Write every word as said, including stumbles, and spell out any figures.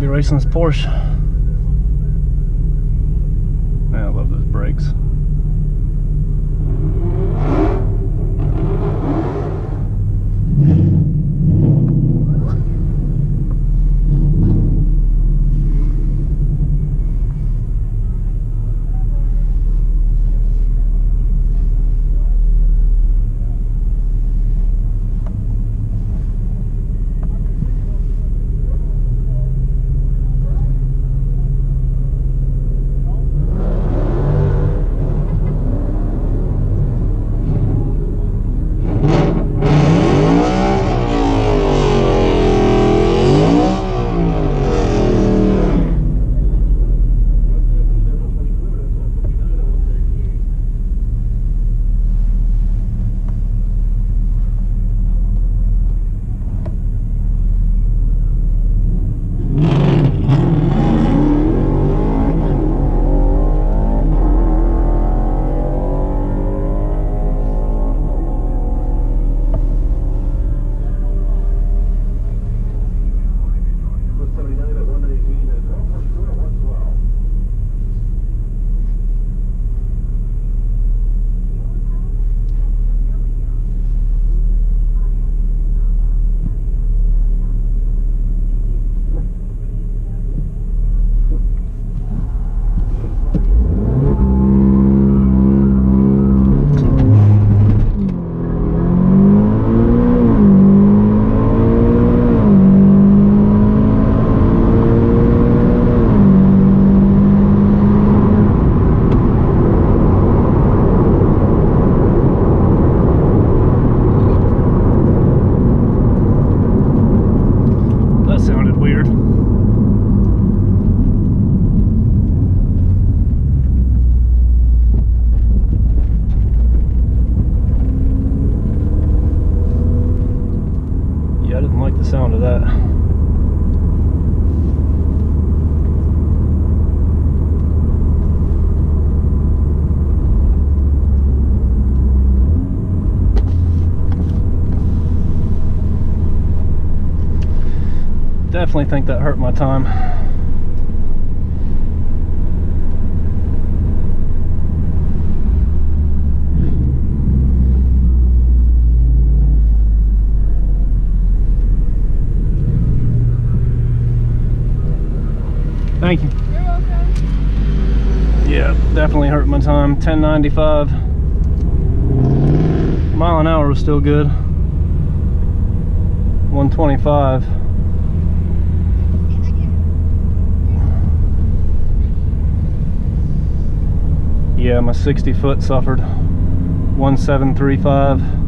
be racing this Porsche. Man, I love those brakes. Sound of that. Definitely think that hurt my time. Thank you. You're welcome. Yeah, definitely hurt my time. ten ninety-five. Mile an hour was still good. one twenty-five. Yeah, my sixty foot suffered. one seven three five.